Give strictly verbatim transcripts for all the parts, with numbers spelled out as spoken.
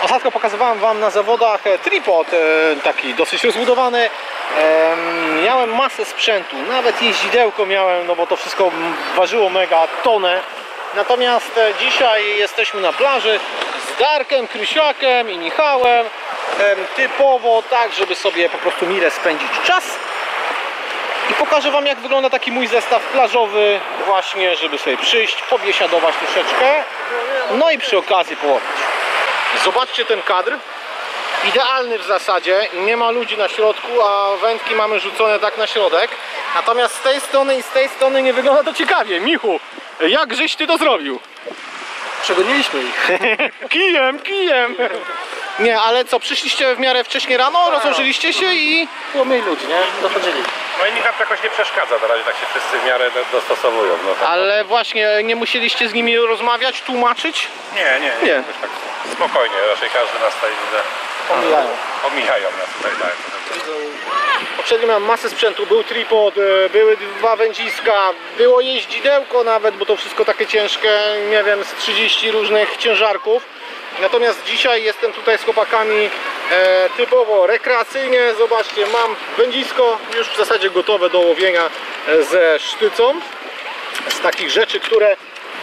Ostatnio pokazywałem wam na zawodach tripod, taki dosyć rozbudowany. Miałem masę sprzętu, nawet jeździdełko miałem, no bo to wszystko ważyło mega tonę. Natomiast dzisiaj jesteśmy na plaży z Darkiem, Krysiakiem i Michałem. Typowo tak, żeby sobie po prostu mile spędzić czas. I pokażę wam, jak wygląda taki mój zestaw plażowy, właśnie żeby sobie przyjść, pobiesiadować troszeczkę, no i przy okazji połowić. Zobaczcie ten kadr, idealny w zasadzie, nie ma ludzi na środku, a wędki mamy rzucone tak na środek. Natomiast z tej strony i z tej strony nie wygląda to ciekawie. Michu, jak żeś ty to zrobił? Przegoniliśmy ich. Kijem, kijem. Nie, ale co, przyszliście w miarę wcześnie rano, rozłożyliście się i... Było mniej ludzi, nie? Dochodzili. No i mi tam jakoś nie przeszkadza, na razie tak się wszyscy w miarę dostosowują. No tak. Ale właśnie nie musieliście z nimi rozmawiać, tłumaczyć? Nie, nie, nie. Nie. Jakoś tak spokojnie, raczej każdy nas tutaj widzę. Pomijają. Omijają nas tutaj, tak. Poprzednio miałem masę sprzętu, był tripod, były dwa wędziska, było jeździdełko nawet, bo to wszystko takie ciężkie, nie wiem, z trzydziestu różnych ciężarków. Natomiast dzisiaj jestem tutaj z chłopakami e, typowo rekreacyjnie. Zobaczcie, mam wędzisko już w zasadzie gotowe do łowienia ze sztycą. Z takich rzeczy, które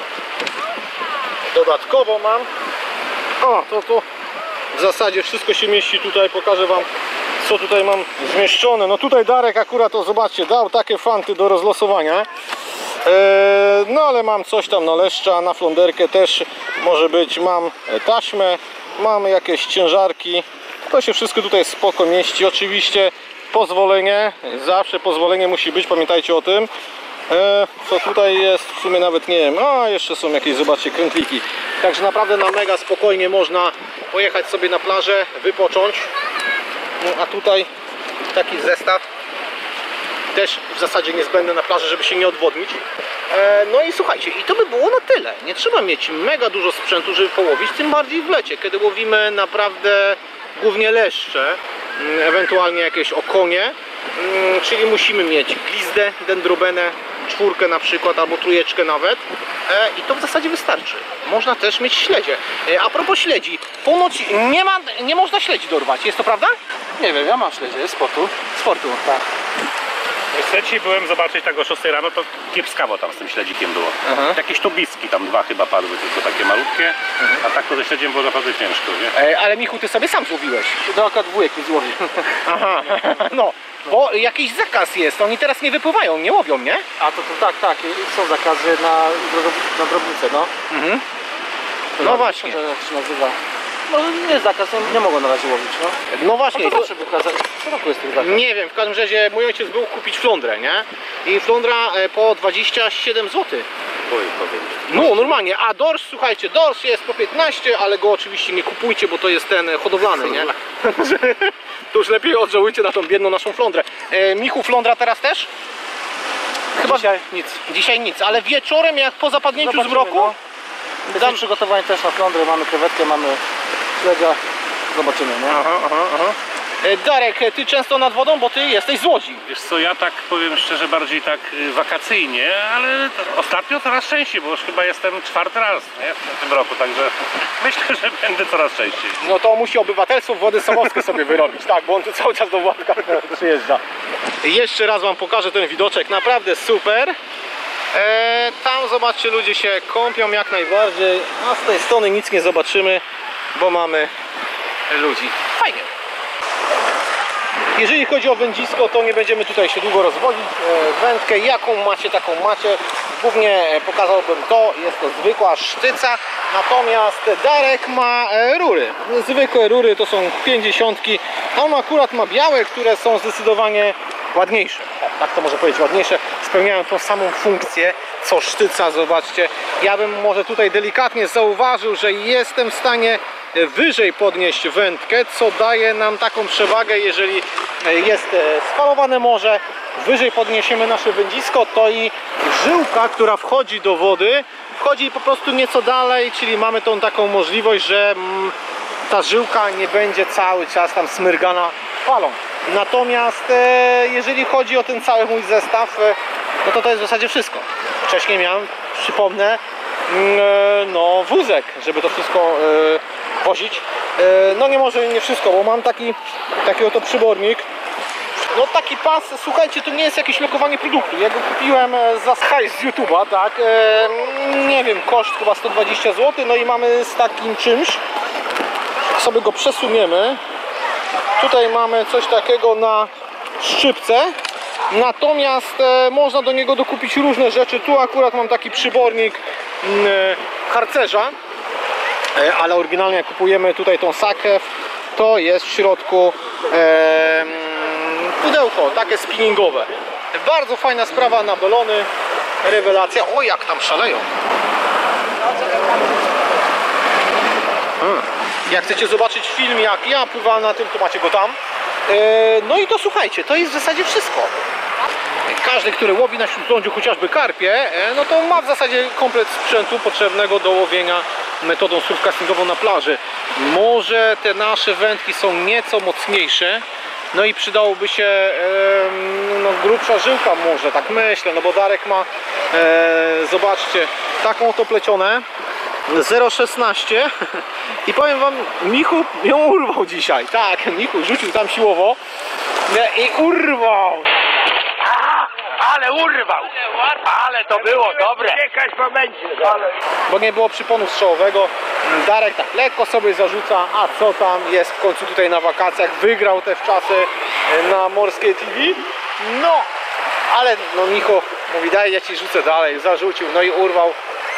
dodatkowo mam. O, to to w zasadzie wszystko się mieści tutaj. Pokażę wam, co tutaj mam zmieszczone. No tutaj Darek akurat, to zobaczcie, dał takie fanty do rozlosowania. No ale mam coś tam na leszcza, na flonderkę też może być, mam taśmę, mamy jakieś ciężarki, to się wszystko tutaj spoko mieści. Oczywiście pozwolenie, zawsze pozwolenie musi być, pamiętajcie o tym. Co tutaj jest, w sumie nawet nie wiem, a jeszcze są jakieś, zobaczcie, krętliki. Także naprawdę na mega spokojnie można pojechać sobie na plażę, wypocząć. No a tutaj taki zestaw też w zasadzie niezbędne na plaży, żeby się nie odwodnić. E, no i słuchajcie, i to by było na tyle. Nie trzeba mieć mega dużo sprzętu, żeby połowić, tym bardziej w lecie, kiedy łowimy naprawdę głównie leszcze, ewentualnie jakieś okonie, czyli musimy mieć glizdę, dendrobenę, czwórkę na przykład, albo trójeczkę nawet, e, i to w zasadzie wystarczy. Można też mieć śledzie. E, a propos śledzi, ponoć nie, ma, nie można śledzi dorwać, jest to prawda? Nie wiem, ja mam śledzie, sportu. Sportu, Tak. Trzeci byłem zobaczyć tak o szóstej rano, to kiepskawo tam z tym śledzikiem było. Aha. Jakieś tubiski tam dwa chyba padły, tylko takie malutkie, Mhm. a tak to ze śledziem było naprawdę ciężko, nie? E, ale Michu, ty sobie sam złowiłeś. Dookoła dwójek mi złowił. Aha, no, bo jakiś zakaz jest, oni teraz nie wypływają, nie łowią, nie? A to, to tak, tak, są zakazy na, na drobnicę, no. Mhm. To No na- właśnie. to Jak się nazywa? No nie jest zakaz, nie, nie mogą na razie łowić, no. No A właśnie, to to, zawsze był zakaz. Co roku jest ten zakaz? nie wiem, w każdym razie mój ojciec był kupić flądrę, nie? I flądra e, po dwadzieścia siedem złotych. Oj, powiem. No normalnie, a dors, słuchajcie, dors jest po piętnaście, ale go oczywiście nie kupujcie, bo to jest ten hodowlany, nie? To już lepiej odżałujcie na tą biedną naszą flądrę. E, Michu, flądra teraz też? Chyba dzisiaj nic. Dzisiaj nic, ale wieczorem jak po zapadnięciu Zobaczymy, zmroku? no. Jesteśmy przygotowani też na flądrę, mamy krewetkę, mamy śledzia. Zobaczymy, nie? Aha, aha, aha. E, Darek, ty często nad wodą, bo ty jesteś z Łodzi. Wiesz co, ja tak powiem szczerze, bardziej tak y, wakacyjnie, ale to, ostatnio coraz częściej, bo już chyba jestem czwarty raz, nie, w tym roku, także myślę, że będę coraz częściej. No to musi obywatelstwo wody samowskie sobie wyrobić, tak, bo on tu cały czas do Władka przyjeżdża. Jeszcze raz wam pokażę ten widoczek, naprawdę super. E, tam zobaczcie, ludzie się kąpią jak najbardziej, a z tej strony nic nie zobaczymy, bo mamy ludzi. Fajnie. Jeżeli chodzi o wędzisko, to nie będziemy tutaj się długo rozwodzić. Wędkę jaką macie, taką macie. Głównie pokazałbym to, jest to zwykła sztyca. Natomiast Darek ma rury. Zwykłe rury to są pięćdziesiątki. On akurat ma białe, które są zdecydowanie ładniejsze. O, tak to może powiedzieć, ładniejsze. Spełniają tą samą funkcję co sztyca, zobaczcie. Ja bym może tutaj delikatnie zauważył, że jestem w stanie wyżej podnieść wędkę, co daje nam taką przewagę, jeżeli jest sfalowane morze, wyżej podniesiemy nasze wędzisko, to i żyłka, która wchodzi do wody, wchodzi po prostu nieco dalej, czyli mamy tą taką możliwość, że ta żyłka nie będzie cały czas tam smyrgana falą. Natomiast e, jeżeli chodzi o ten cały mój zestaw, e, no to to jest w zasadzie wszystko. Wcześniej miałem, przypomnę, e, no wózek, żeby to wszystko wozić. E, no nie może nie wszystko, bo mam taki, taki oto przybornik. No taki pas, słuchajcie, to nie jest jakieś lokowanie produktu. Ja go kupiłem za hajs z YouTube'a, tak? E, nie wiem, koszt chyba sto dwadzieścia złotych. No i mamy z takim czymś. Jak sobie go przesuniemy, tutaj mamy coś takiego na szczypce. Natomiast e, można do niego dokupić różne rzeczy. Tu akurat mam taki przybornik e, harcerza, e, ale oryginalnie jak kupujemy tutaj tą sakew, to jest w środku e, pudełko takie spinningowe. Bardzo fajna sprawa na balony, rewelacja. O, jak tam szaleją. Hmm. Jak chcecie zobaczyć film, jak ja pływałem na tym, to macie go tam. e, No i to słuchajcie, to jest w zasadzie wszystko. Każdy, który łowi na śródlądziu chociażby karpie, no to ma w zasadzie komplet sprzętu potrzebnego do łowienia metodą surfcastingową na plaży. Może te nasze wędki są nieco mocniejsze, no i przydałoby się e, no, grubsza żyłka może, tak myślę, no bo Darek ma, e, zobaczcie, taką oto plecionę zero szesnaście i powiem wam, Michu ją urwał dzisiaj. Tak, Michu rzucił tam siłowo i urwał. Ale urwał! Ale to było dobre! Jakaś będzie. Bo nie było przyponu strzałowego. Darek tak lekko sobie zarzuca, a co tam, jest w końcu tutaj na wakacjach, wygrał te wczasy na Morskie T V. No, ale no Micho mówi, daj, ja ci rzucę dalej, zarzucił, no i urwał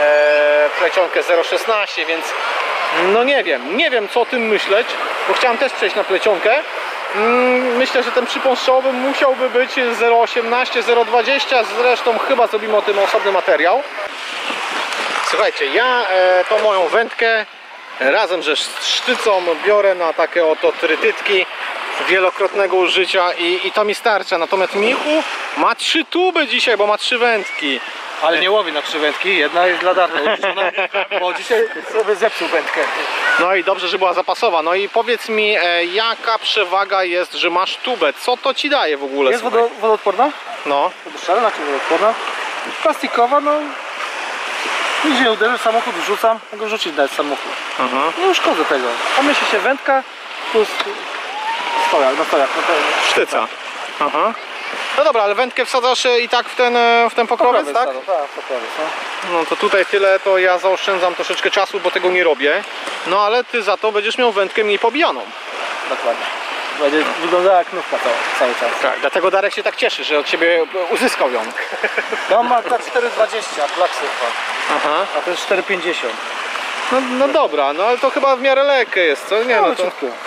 e, plecionkę zero szesnaście, więc no nie wiem, nie wiem co o tym myśleć, bo chciałem też przejść na plecionkę. Myślę, że ten przypon strzałowy musiałby być zero osiemnaście, zero dwadzieścia, zresztą chyba zrobimy o tym osobny materiał. Słuchajcie, ja e, tą moją wędkę razem ze sztycą biorę na takie oto trytytki wielokrotnego użycia i, i to mi starcza. Natomiast Michu ma trzy tuby dzisiaj, bo ma trzy wędki. Ale nie łowi na trzy wędki, jedna jest dla Darka, bo dzisiaj sobie zepsuł wędkę. No i dobrze, że była zapasowa. No i powiedz mi, e, jaka przewaga jest, że masz tubę? Co to ci daje w ogóle? Jest wodo, wodoodporna? No. Wyszczelna czy wodoodporna? Plastikowa, no. Nigdzie nie uderzy, samochód wrzucam, mogę rzucić nawet samochód. Mhm. Nie uszkodzę tego. Pomieści się wędka plus stojak, no stojak. No to... Sztyca. Aha. No dobra, ale wędkę wsadzasz i tak w ten, w ten pokrowiec, tak? Tak, tak, pokrowiec, no. No to tutaj tyle, to ja zaoszczędzam troszeczkę czasu, bo tego nie robię. No ale ty za to będziesz miał wędkę mniej pobijaną. Dokładnie. Będzie wyglądała jak nówka cały, cały czas. Tak, dlatego Darek się tak cieszy, że od ciebie uzyskał ją. No ma ta cztery dwadzieścia, Black Surfer, Aha. a to jest cztery pięćdziesiąt. No, no dobra, no ale to chyba w miarę lekkie jest, co? Nie, no to...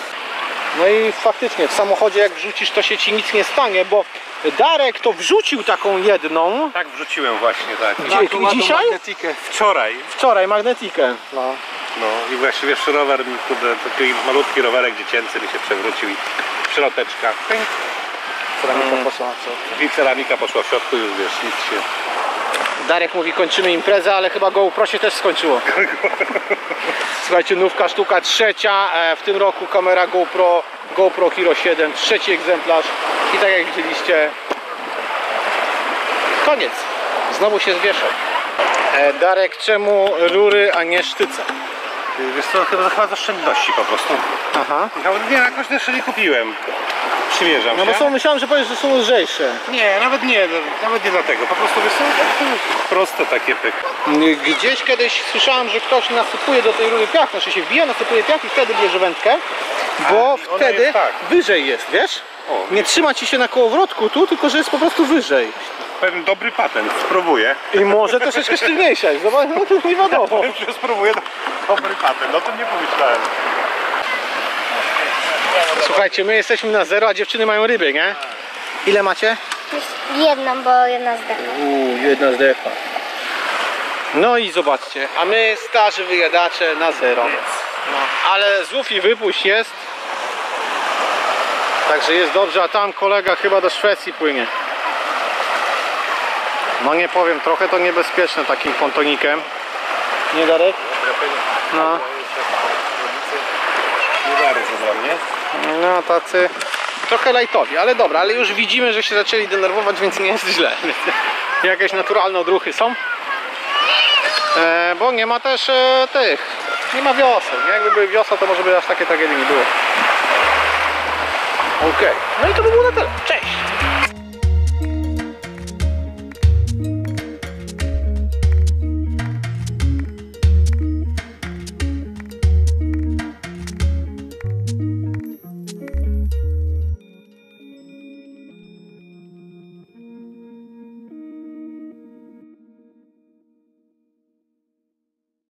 No i faktycznie w samochodzie jak wrzucisz, to się ci nic nie stanie, bo Darek to wrzucił taką jedną. Tak wrzuciłem właśnie, tak. Gdzie, dzisiaj? Magnetikę. Wczoraj. Wczoraj magnetikę. No. No i właściwie rower, mi, kurde, taki malutki rowerek dziecięcy mi się przewrócił i środeczka. Ceramika Mm. poszła na co? I ceramika poszła w środku, już wiesz, nic się... Darek mówi, kończymy imprezę, ale chyba GoPro się też skończyło. Słuchajcie, nówka sztuka trzecia, e, w tym roku kamera GoPro, GoPro Hero siedem, trzeci egzemplarz i tak jak widzieliście, koniec, znowu się zwieszał. E, Darek, czemu rury, a nie sztyce? Wiesz co, chyba, chyba z oszczędności po prostu. Aha. No, nie, jakoś jeszcze nie kupiłem. Przymierzam No się. bo są, myślałem, że powiesz, że są lżejsze. Nie, nawet nie, nawet nie dlatego. Po prostu wiesz co, proste takie pyk. Gdzieś kiedyś słyszałem, że ktoś nasypuje do tej rury piach, znaczy się wbija, nasypuje piach i wtedy bierze wędkę, bo A, ona wtedy jest tak. wyżej jest, wiesz? O, Nie trzyma ci się na kołowrotku tu, tylko że jest po prostu wyżej. pewien dobry patent, spróbuję. I może troszeczkę sztywniejsza, zobacz, no to nie wiadomo. Że spróbuję, dobry patent, o tym nie pomyślałem. Słuchajcie, my jesteśmy na zero, a dziewczyny mają ryby, nie? Ile macie? Jedną, bo jedna zdechła. Uuu, jedna zdechła. No i zobaczcie, a my starzy wyjadacze na zero. No, ale złów i wypuść jest. Także jest dobrze, a tam kolega chyba do Szwecji płynie. No nie powiem, trochę to niebezpieczne takim pontonikiem. Nie, Darek? No. Nie bardzo dla mnie. No tacy trochę lajtowi, ale dobra, ale już widzimy, że się zaczęli denerwować, więc nie jest źle. Jakieś naturalne odruchy są. E, bo nie ma też e, tych Nie ma wioseł, nie? Jakby były wiosła, to może by aż takie tragedii nie było. Okej, no i to by było na tyle. Cześć!